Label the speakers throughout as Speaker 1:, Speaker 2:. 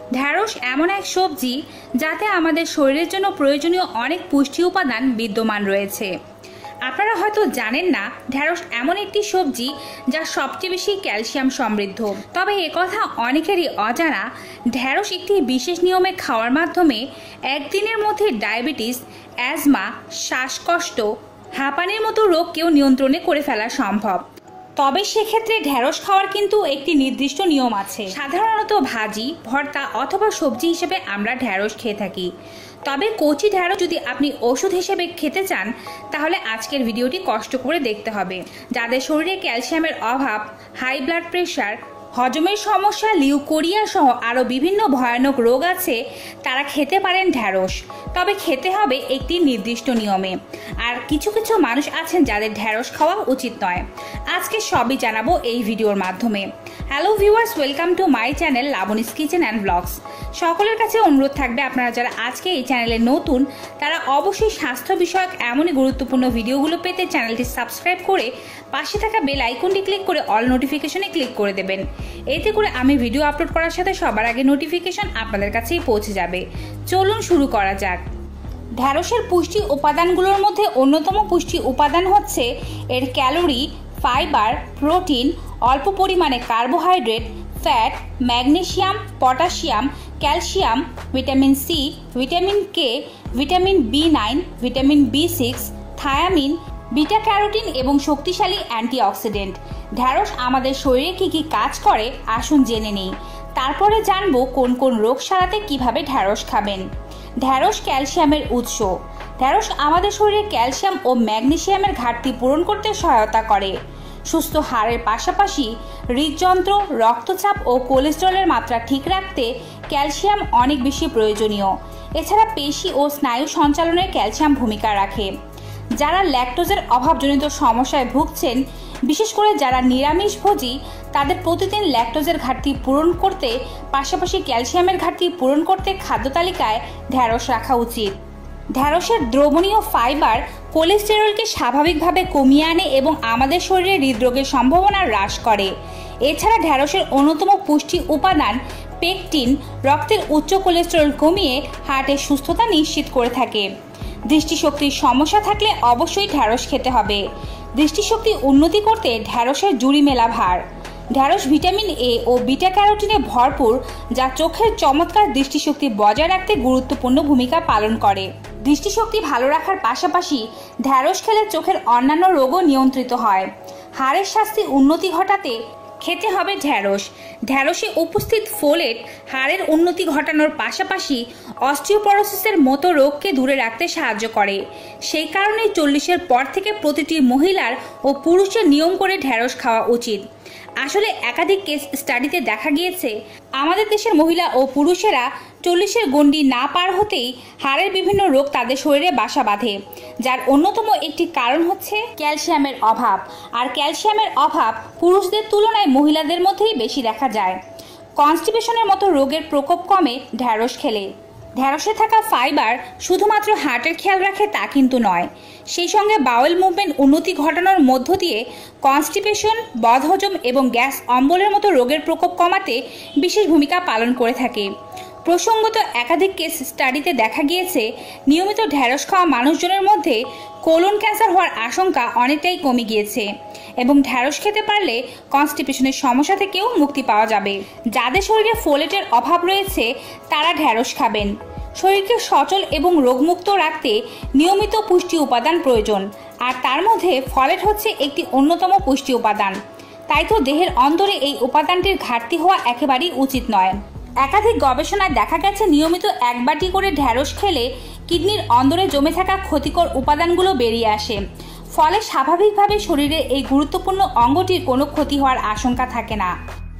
Speaker 1: ঢ্যাঁড়স এমন এক সবজি যাতে আমাদের শরীরের জন্য প্রয়োজনীয় অনেক পুষ্টি উপাদান বিদ্যমান রয়েছে। আপনারা হয়তো জানেন না, ঢ্যাঁড়স এমন একটি সবজি যা সবচেয়ে বেশি ক্যালসিয়াম সমৃদ্ধ। তবে একথা অনেকেরই অজানা, ঢ্যাঁড়স একটি বিশেষ নিয়মে খাওয়ার মাধ্যমে একদিনের মধ্যে ডায়াবেটিস, অ্যাজমা, শ্বাসকষ্ট, হাঁপানির মতো রোগকেও নিয়ন্ত্রণে করে ফেলা সম্ভব। তবে সেক্ষেত্রে ঢ্যাঁড়স খাওয়ার কিন্তু একটি নির্দিষ্ট নিয়ম আছে। সাধারণত ভাজি, ভর্তা অথবা সবজি হিসেবে আমরা ঢ্যাঁড়স খেয়ে থাকি। তবে কচি ঢ্যাঁড়স যদি আপনি ওষুধ হিসেবে খেতে চান, তাহলে আজকের ভিডিওটি কষ্ট করে দেখতে হবে। যাদের শরীরে ক্যালসিয়ামের অভাব, হাই ব্লাড প্রেশার, হজমের সমস্যা, লিউকোরিয়া সহ আরও বিভিন্ন ভয়ানক রোগ আছে, তারা খেতে পারেন ঢ্যাঁড়স। তবে খেতে হবে একটি নির্দিষ্ট নিয়মে। আর কিছু কিছু মানুষ আছেন যাদের ঢ্যাঁড়স খাওয়া উচিত নয়। আজকে সবই জানাবো এই ভিডিওর মাধ্যমে। Hello viewers, welcome to my channel Labani's kitchen and blogs. সকলের কাছে অনুরোধ থাকবে, আপনারা যারা আজকে এই চ্যানেলে নতুন, তারা অবশ্যই স্বাস্থ্য বিষয়ক এমনই গুরুত্বপূর্ণ ভিডিওগুলো পেতে চ্যানেলটি সাবস্ক্রাইব করে পাশে থাকা বেল আইকনটি ক্লিক করে অল নোটিফিকেশনে ক্লিক করে দেবেন। এতে করে আমি ভিডিও আপলোড করার সাথে সবার আগে নোটিফিকেশন আপনাদের কাছেই পৌঁছে যাবে। চলুন শুরু করা যাক। ঢ্যাঁড়সের পুষ্টি উপাদানগুলোর মধ্যে অন্যতম পুষ্টি উপাদান হচ্ছে এর ক্যালোরি, ফাইবার, প্রোটিন, অল্প পরিমাণে carbohydrate, fat, magnesium, potassium, calcium, vitamin C, vitamin K, vitamin B nine, vitamin বি6, থায়ামিন, বিটা ক্যারোটিন এবং শক্তিশালী অ্যান্টিঅক্সিডেন্ট। ঢ্যাঁড়স আমাদের শরীরে কী কী কাজ করে আসুন জেনে নিই। তারপরে জানবো কোন কোন রোগ সারাতে কিভাবে ঢ্যাঁড়স খাবেন। ঢ্যাঁড়স ক্যালসিয়ামের উৎস। ঢ্যাঁড়স আমাদের শরীরে ক্যালসিয়াম ও ম্যাগনেসিয়ামের ঘাটতি পূরণ করতে সহায়তা করে। সুস্থ হাড়ের পাশাপাশি হৃদযন্ত্র, রক্তচাপ ও কোলেস্টেরলের মাত্রা ঠিক রাখতে ক্যালসিয়াম অনেক বেশি প্রয়োজনীয়। এছাড়া পেশি ও স্নায়ু সঞ্চালনে ক্যালসিয়াম ভূমিকা রাখে। যারা ল্যাকটোজের অভাবজনিত সমস্যায় ভুগছেন, বিশেষ করে যারা নিরামিষভোজী, তাদের প্রতিদিন ল্যাকটোজের ঘাটতি পূরণ করতে পাশাপাশি ক্যালসিয়ামের ঘাটতি পূরণ করতে খাদ্য তালিকায় ঢ্যাঁড়স রাখা উচিত। ঢ্যাঁড়সের দ্রবণীয় ফাইবার কোলেস্টেরলকে স্বাভাবিকভাবে কমিয়ে আনে এবং আমাদের শরীরে হৃদরোগের সম্ভাবনা হ্রাস করে। এছাড়া ঢ্যাঁড়সের অন্যতম পুষ্টি উপাদান পেকটিন রক্তের উচ্চ কোলেস্টেরল কমিয়ে হার্টের সুস্থতা নিশ্চিত করে থাকে। দৃষ্টিশক্তির সমস্যা থাকলে অবশ্যই ঢ্যাঁড়স খেতে হবে। দৃষ্টিশক্তি উন্নতি করতে ঢ্যাঁড়সের জুড়ি মেলা ভার। ঢ্যাঁড়স ভিটামিন এ ও বিটা ক্যারোটিনে ভরপুর, যা চোখের চমৎকার দৃষ্টিশক্তি বজায় রাখতে গুরুত্বপূর্ণ ভূমিকা পালন করে। দৃষ্টিশক্তি ভালো রাখার পাশাপাশি ঢ্যাঁড়স খেলে চোখের অন্যান্য রোগও নিয়ন্ত্রিত হয়। হাড়ের স্বাস্থ্যে উন্নতি ঘটাতে খেতে হবে ঢ্যাঁড়স। ঢ্যাঁড়সে উপস্থিত ফোলেট হাড়ের উন্নতি ঘটানোর পাশাপাশি অস্টিওপরোসিসের মতো রোগকে দূরে রাখতে সাহায্য করে। সেই কারণে 40-এর পর থেকে প্রতিটি মহিলার ও পুরুষের নিয়ম করে ঢ্যাঁড়স খাওয়া উচিত। আসলে একাধিক কেস স্টাডিতে দেখা গিয়েছে, আমাদের দেশের মহিলা ও পুরুষেরা 40-এর গণ্ডি না পার হতেই হাড়ের বিভিন্ন রোগ তাদের শরীরে বাসা বাঁধে, যার অন্যতম একটি কারণ হচ্ছে ক্যালসিয়ামের অভাব। আর ক্যালসিয়ামের অভাব পুরুষদের তুলনায় মহিলাদের মধ্যেই বেশি দেখা যায়। কনস্টিপেশনের মতো রোগের প্রকোপ কমে ঢ্যাঁড়স খেলে। ঢ্যাঁড়সে থাকা ফাইবার শুধুমাত্র হার্টের খেয়াল রাখে তা কিন্তু নয়, সেই সঙ্গে বাউল মুভমেন্ট উন্নতি ঘটানোর মধ্য দিয়ে কনস্টিপেশন, বদহজম এবং গ্যাস অম্বলের মতো রোগের প্রকোপ কমাতে বিশেষ ভূমিকা পালন করে থাকে। প্রসঙ্গত একাধিক কেস স্টাডিতে দেখা গিয়েছে, নিয়মিত ঢ্যাঁড়স খাওয়া মানুষজনের মধ্যে কোলন ক্যান্সার হওয়ার আশঙ্কা অনেকটাই কমে গিয়েছে এবং ঢ্যাঁড়স খেতে পারলে কনস্টিপেশনের সমস্যা থেকেও মুক্তি পাওয়া যাবে। যাদের শরীরে ফোলেটের অভাব রয়েছে, তারা ঢ্যাঁড়স খাবেন। শরীরকে সচল এবং রোগমুক্ত রাখতে নিয়মিত পুষ্টি উপাদান প্রয়োজন, আর তার মধ্যে ফলেট হচ্ছে একটি অন্যতম পুষ্টি উপাদান। তাই তো দেহের অন্তরে এই উপাদানটির ঘাটতি হওয়া একেবারেই উচিত নয়। একাধিক গবেষণায় দেখা গেছে, নিয়মিত 1 বাটি করে ঢ্যাঁড়স খেলে কিডনির অন্দরে জমে থাকা ক্ষতিকর উপাদানগুলো বেরিয়ে আসে। ফলে স্বাভাবিকভাবে শরীরে এই গুরুত্বপূর্ণ অঙ্গটির কোনো ক্ষতি হওয়ার আশঙ্কা থাকে না।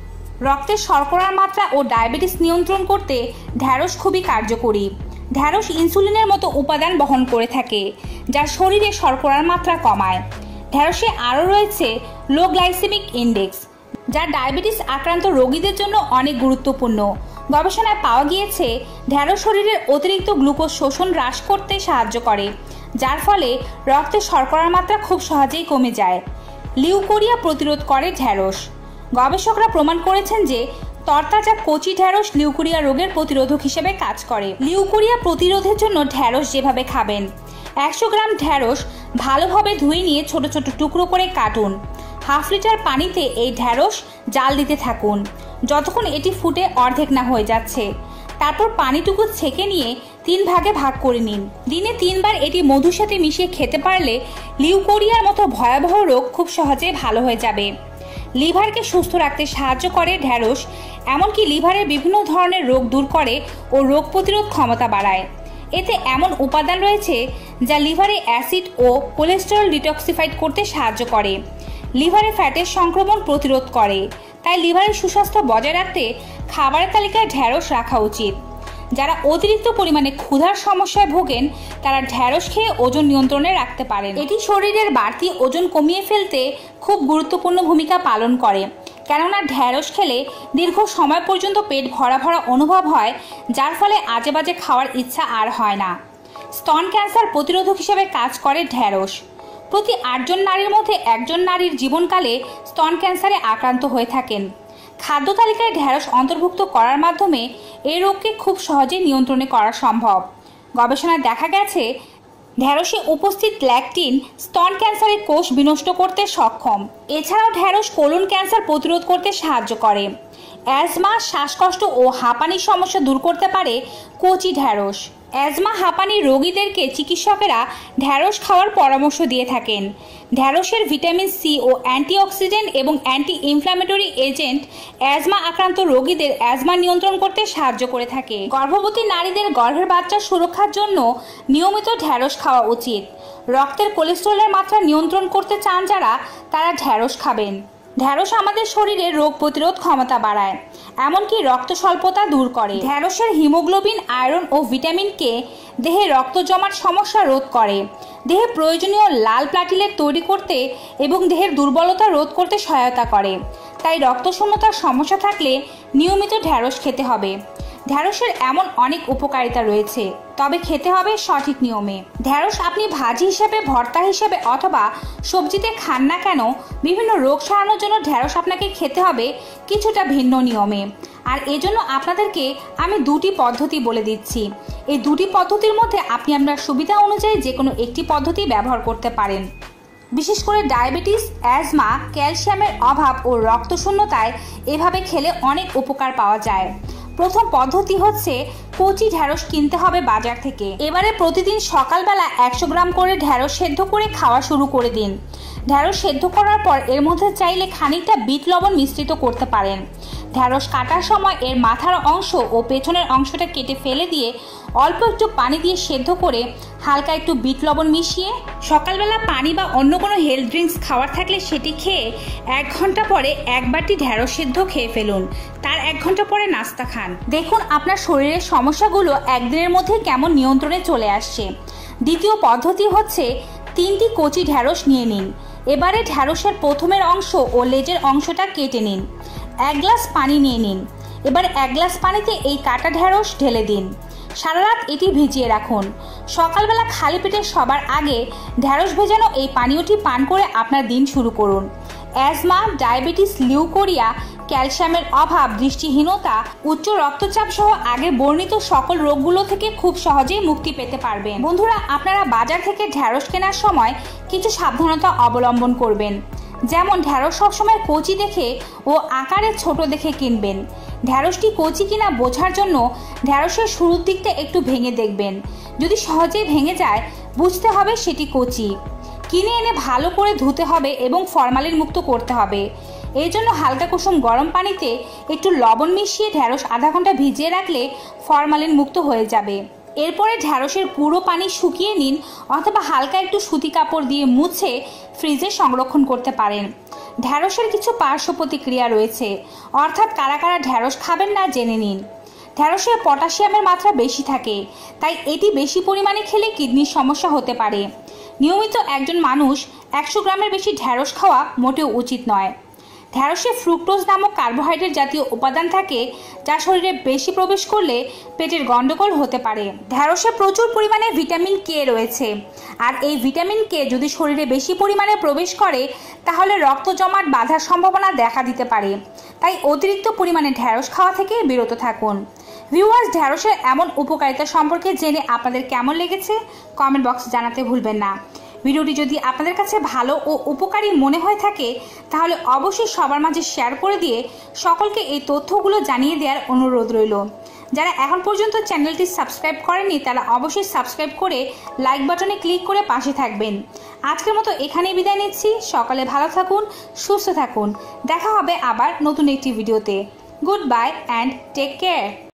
Speaker 1: রক্তের শর্করার মাত্রা ও ডায়াবেটিস নিয়ন্ত্রণ করতে ঢ্যাঁড়স খুবই কার্যকরী। ঢ্যাঁড়স ইনসুলিনের মতো উপাদান বহন করে থাকে, যা শরীরে শর্করার মাত্রা কমায়। ঢ্যাঁড়সে আরও রয়েছে লো গ্লাইসেমিক ইন্ডেক্স, যা ডায়াবেটিস আক্রান্ত রোগীদের জন্য অনেক গুরুত্বপূর্ণ। গবেষণায় পাওয়া গিয়েছে, ঢ্যাঁড়স শরীরের অতিরিক্ত গ্লুকোজ শোষণ হ্রাস করতে সাহায্য করে, যার ফলে রক্তে শর্করার মাত্রা খুব সহজেই কমে যায়। লিউকোরিয়া প্রতিরোধ করে ঢ্যাঁড়স। গবেষকরা প্রমাণ করেছেন যে তরতাজা কচি ঢ্যাঁড়স লিউকোরিয়া রোগের প্রতিরোধক হিসেবে কাজ করে। লিউকোরিয়া প্রতিরোধের জন্য ঢ্যাঁড়স যেভাবে খাবেন: 100 গ্রাম ঢ্যাঁড়স ভালোভাবে ধুয়ে নিয়ে ছোট ছোট টুকরো করে কাটুন। হাফ লিটার পানিতে এই ঢ্যাঁড়স জাল দিতে থাকুন যতক্ষণ এটি ফুটে অর্ধেক না হয়ে যাচ্ছে। তারপর পানিটুকু ছেঁকে নিয়ে 3 ভাগে ভাগ করে নিন। দিনে 3 বার এটি মধুর সাথে মিশিয়ে খেতে পারলে লিউকোরিয়ার মতো ভয়াবহ রোগ খুব সহজে ভালো হয়ে যাবে। লিভারকে সুস্থ রাখতে সাহায্য করে ঢ্যাঁড়স, এমনকি লিভারের বিভিন্ন ধরনের রোগ দূর করে ও রোগ প্রতিরোধ ক্ষমতা বাড়ায়। এতে এমন উপাদান রয়েছে যা লিভারে অ্যাসিড ও কোলেস্টেরল ডিটক্সিফাইড করতে সাহায্য করে, লিভারে ফ্যাটের সংক্রমণ প্রতিরোধ করে। তাই লিভারের সুস্বাস্থ্য বজায় রাখতে খাবারের তালিকায় ঢ্যাঁড়স রাখা উচিত। যারা অতিরিক্ত পরিমাণে ক্ষুধার সমস্যায় ভোগেন তারা ঢ্যাঁড়স খেয়ে ওজন নিয়ন্ত্রণে রাখতে পারেন। এটি শরীরের বাড়তি ওজন কমিয়ে ফেলতে খুব গুরুত্বপূর্ণ ভূমিকা পালন করে, কেননা ঢ্যাঁড়স খেলে দীর্ঘ সময় পর্যন্ত পেট ভরা ভরা অনুভব হয়, যার ফলে আজে বাজে খাওয়ার ইচ্ছা আর হয় না। স্তন ক্যান্সার প্রতিরোধক হিসেবে কাজ করে ঢ্যাঁড়স। প্রতি 8 জন নারীর মধ্যে 1 জন নারীর জীবনকালে স্তন ক্যান্সারে আক্রান্ত হয়ে থাকেন। খাদ্য তালিকায় ঢ্যাঁড়স অন্তর্ভুক্ত করার মাধ্যমে এই রোগকে খুব সহজে নিয়ন্ত্রণে করা সম্ভব। গবেষণায় দেখা গেছে ঢ্যাঁড়সে উপস্থিত ল্যাকটিন স্তন ক্যান্সারের কোষ বিনষ্ট করতে সক্ষম। এছাড়াও ঢ্যাঁড়স কোলন ক্যান্সার প্রতিরোধ করতে সাহায্য করে। অ্যাজমা, শ্বাসকষ্ট ও হাঁপানির সমস্যা দূর করতে পারে কচি ঢ্যাঁড়স। অ্যাজমা হাঁপানির রোগীদেরকে চিকিৎসকেরা ঢ্যাঁড়স খাওয়ার পরামর্শ দিয়ে থাকেন। ঢ্যাঁড়সের ভিটামিন সি ও অ্যান্টিঅক্সিডেন্ট এবং অ্যান্টি ইনফ্ল্যামেটরি এজেন্ট অ্যাজমা আক্রান্ত রোগীদের অ্যাজমা নিয়ন্ত্রণ করতে সাহায্য করে থাকে। গর্ভবতী নারীদের গর্ভের বাচ্চার সুরক্ষার জন্য নিয়মিত ঢ্যাঁড়স খাওয়া উচিত। রক্তের কোলেস্টেরলের মাত্রা নিয়ন্ত্রণ করতে চান যারা, তারা ঢ্যাঁড়স খাবেন। ঢ্যাঁড়স আমাদের শরীরে রোগ প্রতিরোধ ক্ষমতা বাড়ায়, এমনকি রক্ত স্বল্পতা দূর করে। ঢ্যাঁড়সের হিমোগ্লোবিন, আয়রন ও ভিটামিন কে দেহে রক্ত জমাট সমস্যা রোধ করে, দেহে প্রয়োজনীয় লাল প্লাটিলেট তৈরি করতে এবং দেহের দুর্বলতা রোধ করতে সহায়তা করে। তাই রক্তশূন্যতার সমস্যা থাকলে নিয়মিত ঢ্যাঁড়স খেতে হবে। ঢ্যাঁড়সের এমন অনেক উপকারিতা রয়েছে, তবে খেতে হবে সঠিক নিয়মে। ঢ্যাঁড়স আপনি ভাজি হিসেবে, ভর্তা হিসেবে অথবা সবজিতে খান না কেন, বিভিন্ন রোগ সারানোর জন্য ঢ্যাঁড়স আপনাকে খেতে হবে কিছুটা ভিন্ন নিয়মে। আর এজন্য আপনাদেরকে আমি 2টি পদ্ধতি বলে দিচ্ছি। এই 2টি পদ্ধতির মধ্যে আপনি আপনার সুবিধা অনুযায়ী যে কোনো একটি পদ্ধতি ব্যবহার করতে পারেন। বিশেষ করে ডায়াবেটিস, অ্যাজমা, ক্যালসিয়ামের অভাব ও রক্তশূন্যতায় এভাবে খেলে অনেক উপকার পাওয়া যায়। প্রথম পদ্ধতি হচ্ছে কচি ঢ্যাঁড়স কিনতে হবে বাজার থেকে। এবারে প্রতিদিন সকালবেলা 100 গ্রাম করে ঢ্যাঁড়স সেদ্ধ করে খাওয়া শুরু করে দিন। ঢ্যাঁড়স সেদ্ধ করার পর এর মধ্যে চাইলে খানিকটা বিট লবণ মিশ্রিত করতে পারেন। ঢ্যাঁড়স কাটার সময় এর মাথার অংশ ও পেছনের অংশটা কেটে ফেলে দিয়ে অল্প একটু পানি দিয়ে সেদ্ধ করে হালকা একটু বিট লবণ মিশিয়ে সকালবেলা পানি বা অন্য কোনো হেলথ ড্রিঙ্কস খাওয়ার থাকলে সেটি খেয়ে 1 ঘন্টা পরে 1 বাটি ঢ্যাঁড়স সেদ্ধ খেয়ে ফেলুন। তার 1 ঘন্টা পরে নাস্তা খান। দেখুন আপনার শরীরের সমস্যাগুলো একদিনের মধ্যে কেমন নিয়ন্ত্রণে চলে আসছে। দ্বিতীয় পদ্ধতি হচ্ছে 3টি কচি ঢ্যাঁড়স নিয়ে নিন। এবারে ঢ্যাঁড়সের প্রথমের অংশ ও লেজের অংশটা কেটে নিন। 1 গ্লাস পানি নিয়ে নিন। এবার 1 গ্লাস পানিতে এই কাটা ঢ্যাঁড়স ঢেলে দিন। সারা রাত এটি ভিজিয়ে রাখুন। সকালবেলা খালি পেটে সবার আগে ঢ্যাঁড়স ভেজানো এই পানীয়টি পান করে আপনার দিন শুরু করুন। অ্যাজমা, ডায়াবেটিস, লিউকোরিয়া, ক্যালসিয়ামের অভাব, দৃষ্টিহীনতা, উচ্চ রক্তচাপ সহ আগে বর্ণিত সকল রোগগুলো থেকে খুব সহজেই মুক্তি পেতে পারবেন। বন্ধুরা, আপনারা বাজার থেকে ঢ্যাঁড়স কেনার সময় কিছু সাবধানতা অবলম্বন করবেন। যেমন ঢ্যাঁড়স সবসময় কচি দেখে ও আকারে ছোট দেখে কিনবেন। ঢ্যাঁড়সটি কচি কিনা বোঝার জন্য ঢ্যাঁড়সের শুরুর দিকটা একটু ভেঙে দেখবেন। যদি সহজেই ভেঙে যায় বুঝতে হবে সেটি কচি। কিনে এনে ভালো করে ধুতে হবে এবং ফরমালিন মুক্ত করতে হবে। এই জন্য হালকা কুসুম গরম পানিতে একটু লবণ মিশিয়ে ঢ্যাঁড়স আধা ঘন্টা ভিজিয়ে রাখলে ফরমালিন মুক্ত হয়ে যাবে। এরপরে ঢ্যাঁড়সের পুরো পানি শুকিয়ে নিন অথবা হালকা একটু সুতি কাপড় দিয়ে মুছে ফ্রিজে সংরক্ষণ করতে পারেন। ঢ্যাঁড়সের কিছু পার্শ্ব প্রতিক্রিয়া রয়েছে, অর্থাৎ কারা কারা ঢ্যাঁড়স খাবেন না জেনে নিন। ঢ্যাঁড়সে পটাশিয়ামের মাত্রা বেশি থাকে, তাই এটি বেশি পরিমাণে খেলে কিডনির সমস্যা হতে পারে। নিয়মিত একজন মানুষ 100 গ্রামের বেশি ঢ্যাঁড়স খাওয়া মোটেও উচিত নয়। ঢ্যাঁড়সে ফ্রুক্টোজ নামক কার্বোহাইড্রেট জাতীয় উপাদান থাকে, যা শরীরে বেশি প্রবেশ করলে পেটের গন্ডগোল হতে পারে। ঢ্যাঁড়সে প্রচুর পরিমাণে ভিটামিন কে রয়েছে, আর এই ভিটামিন কে যদি শরীরে বেশি পরিমাণে প্রবেশ করে তাহলে রক্ত জমাট বাঁধার সম্ভাবনা দেখা দিতে পারে। তাই অতিরিক্ত পরিমাণে ঢ্যাঁড়স খাওয়া থেকে বিরত থাকুন। ভিউয়ার্স, ঢ্যাঁড়সের এমন উপকারিতা সম্পর্কে জেনে আপনাদের কেমন লেগেছে কমেন্ট বক্সে জানাতে ভুলবেন না। ভিডিওটি যদি আপনাদের কাছে ভালো ও উপকারী মনে হয়ে থাকে তাহলে অবশ্যই সবার মাঝে শেয়ার করে দিয়ে সকলকে এই তথ্যগুলো জানিয়ে দেওয়ার অনুরোধ রইল। যারা এখন পর্যন্ত চ্যানেলটি সাবস্ক্রাইব করেননি তারা অবশ্যই সাবস্ক্রাইব করে লাইক বাটনে ক্লিক করে পাশে থাকবেন। আজকের মতো এখানেই বিদায় নিচ্ছি। সকালে ভালো থাকুন, সুস্থ থাকুন। দেখা হবে আবার নতুন একটি ভিডিওতে। Goodbye and take care.